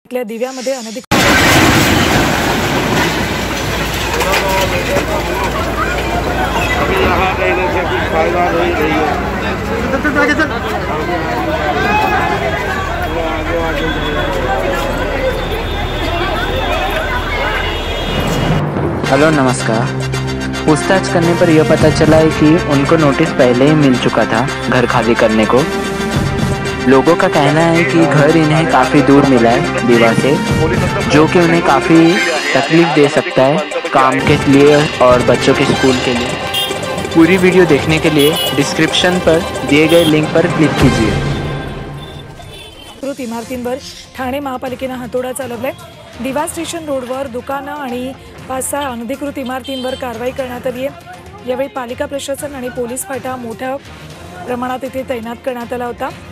दिव्यामध्ये अनधिकृत हेलो नमस्कार। पूछताछ करने पर यह पता चला है कि उनको नोटिस पहले ही मिल चुका था घर खाली करने को। लोगों का कहना है कि घर इन्हें काफ़ी दूर मिला है दीवा से, जो कि उन्हें काफ़ी तकलीफ दे सकता है काम के लिए और बच्चों के स्कूल के लिए। पूरी वीडियो देखने के लिए डिस्क्रिप्शन पर दिए गए लिंक पर क्लिक कीजिए। इमारतींवर ठाणे महापालिकेने हातोडा चालवलाय। दिवा स्टेशन रोडवर दुकानं आणि 5-6 अनधिकृत इमारतींवर कारवाई करण्यात आली आहे। यावेळी पालिका प्रशासन आणि पोलीस फाटा मोठ्या प्रमाणात इथे तैनात करण्यात आला होता।